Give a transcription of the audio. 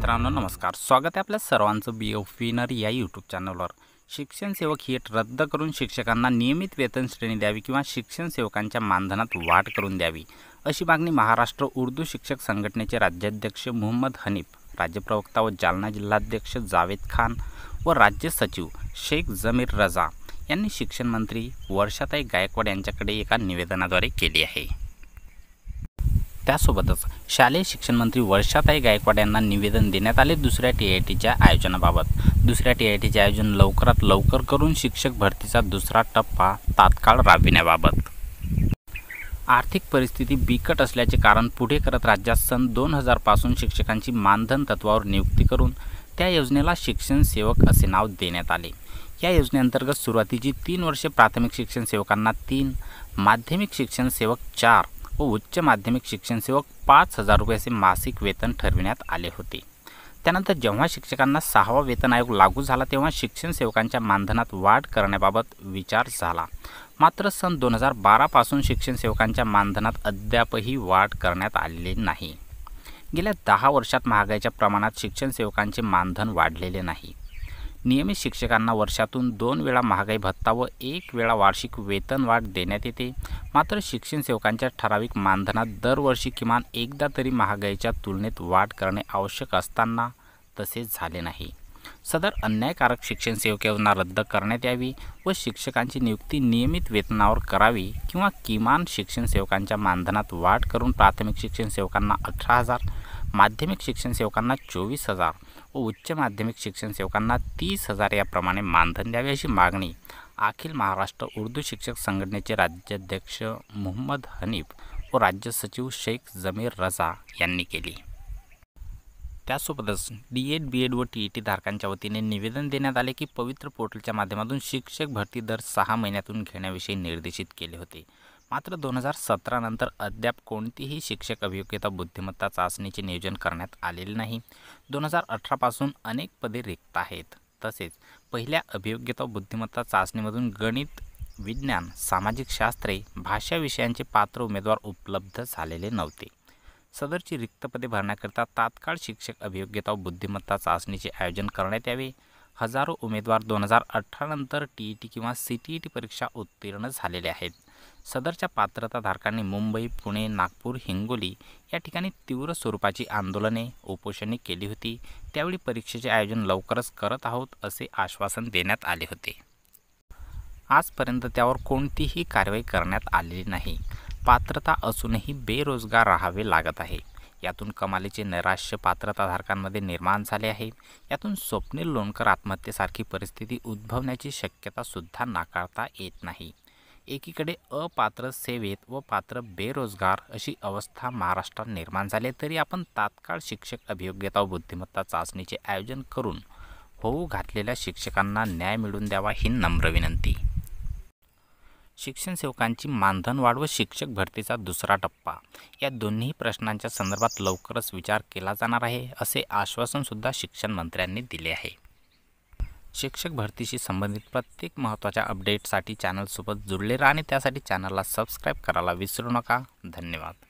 मित्रांनो नमस्कार, स्वागत आहे आपल्या सर्वांचं BFविनर या यूट्यूब चॅनलवर। शिक्षण सेवक ही अट रद्द करून शिक्षकांना नियमित वेतन श्रेणी द्यावी किंवा शिक्षण सेवकांच्या मानधनात वाढ करून द्यावी, अशी मागणी महाराष्ट्र उर्दू शिक्षक संघटनेचे राज्याध्यक्ष मोहम्मद हनीफ, राज्य प्रवक्ता व जालना जिल्हाध्यक्ष जावेद खान व राज्य सचिव शेख जमीर रजा यांनी शिक्षण मंत्री वर्षाताई गायकवाड यांच्याकडे एका निवेदनाद्वारे केली आहे। त्यासोबतच शालेय शिक्षण मंत्री वर्षाताई गायकवाड यांना निवेदन देण्यात आले दुसऱ्या TITच्या आयोजनाबाबत। दुसऱ्या TITचे आयोजन लवकरात लवकर करून शिक्षक भरतीचा दुसरा टप्पा तात्काळ राबविण्याबाबत। आर्थिक परिस्थिती बिकट असल्याचे कारण पुढे करत राज्यात सन 2000 पासून शिक्षकांची मानधन तत्वावर नियुक्ती करून त्या योजनेला शिक्षण सेवक असे नाव देण्यात आले। या योजनेअंतर्गत सुरुवातीची 3 वर्षे प्राथमिक शिक्षण सेवकांना 3, माध्यमिक शिक्षण सेवक 4 व उच्च माध्यमिक शिक्षण सेवक 5000 रुपयाचे मासिक वेतन ठरविण्यात आले होते। त्यानंतर जेव्हा शिक्षकांना 6वा वेतन आयोग लागू झाला तेव्हा शिक्षण सेवकांच्या मानधनात वाढ करण्याबाबत विचार झाला। मात्र सन 2012 पासून शिक्षण सेवकांच्या मानधनात अद्यापही वाढ करण्यात आलेली नाही। गेल्या 10 वर्षात महागाईच्या प्रमाणात शिक्षण सेवकांचे मानधन वाढलेले नाही। नियमित शिक्षकांना वर्षातून 2 वेळा महागाई भत्ता व 1 वेळा वार्षिक वेतन वाढ देण्यात येते। मात्र शिक्षण सेवकांच्या ठराविक मानधनात दरवर्षी किमान एकदा तरी महागाईच्या तुलनेत वाढ करणे आवश्यक असताना तसे झाले नाही। सदर अन्यायकारक शिक्षण सेवक योजना रद्द करण्यात यावी व शिक्षकांची नियुक्ती नियमित वेतनावर करावी किंवा किमान शिक्षण सेवकांच्या मानधनात वाढ करून प्राथमिक शिक्षण सेवकांना 18,000, माध्यमिक शिक्षण सेवकांना 24,000 व उच्च माध्यमिक शिक्षण सेवकांना 30,000 याप्रमाणे मानधन द्यावे, अशी मागणी अखिल महाराष्ट्र उर्दू शिक्षक संघटनेचे राज्याध्यक्ष मोहम्मद हनीफ व राज्य सचिव शेख जमीर रजा यांनी केली। त्यासोबतच D.Ed, B.Ed व TET धारकांच्या वतीने निवेदन देण्यात आले की पवित्र पोर्टलच्या माध्यमातून शिक्षक भरती दर 6 महिन्यातून घेण्याविषयी निर्देशित केले होते। मात्र 2017 नंतर अद्याप कोणतीही शिक्षक अभियोग्यता बुद्धिमत्ता चाचणीचे नियोजन करण्यात आलेले नाही। 2018 पासून अनेक पदे रिक्त आहेत। तसेच पहिल्या अभियोग्यता बुद्धिमत्ता चाचणीमधून गणित, विज्ञान, सामाजिक शास्त्रे, भाषा विषयांचे पात्र उमेदवार उपलब्ध झालेले नव्हते। सदरची रिक्त पदे भरण्याकरिता तात्काळ शिक्षक अभियोग्यता व बुद्धिमत्ता चाचणीचे आयोजन करण्यात यावे। हजारो उमेदवार 2018 नंतर TET किंवा CTET परीक्षा उत्तीर्ण झालेले आहेत। सदरच्या पात्रताधारकांनी मुंबई, पुणे, नागपूर, हिंगोली या ठिकाणी तीव्र स्वरूपाची आंदोलने, उपोषणे केली होती। त्यावेळी परीक्षेचे आयोजन लवकरच करत आहोत असे आश्वासन देण्यात आले होते। आजपर्यंत त्यावर कोणतीही कारवाई करण्यात आलेली नाही। पात्रता असूनही बेरोजगार राहावे लागत आहे। यातून कमालीचे नैराश्य पात्रताधारकांमध्ये निर्माण झाले आहे। यातून स्वप्नील लोणकर आत्महत्येसारखी परिस्थिती उद्भवण्याची शक्यता सुद्धा नाकारता येत नाही। एकीकडे अपात्र सेवेत व पात्र बेरोजगार अशी अवस्था महाराष्ट्रात निर्माण झाली तरी आपण तात्काळ शिक्षक अभियोग्यता व बुद्धिमत्ता चाचणीचे आयोजन करून होऊ घातलेल्या शिक्षकांना न्याय मिळवून द्यावा ही नम्र विनंती। शिक्षण सेवकांची मानधन वाढ व शिक्षक भरतीचा दुसरा टप्पा या दोन्ही प्रश्नांच्या संदर्भात लवकरच विचार केला जाणार आहे, असे आश्वासन सुद्धा शिक्षण मंत्र्यांनी दिले आहे। शिक्षक भरतीशी संबंधित प्रत्येक महत्त्वाच्या अपडेटसाठी चॅनलसोबत जुळले राहा आणि त्यासाठी चॅनलला सबस्क्राईब करायला विसरू नका। धन्यवाद।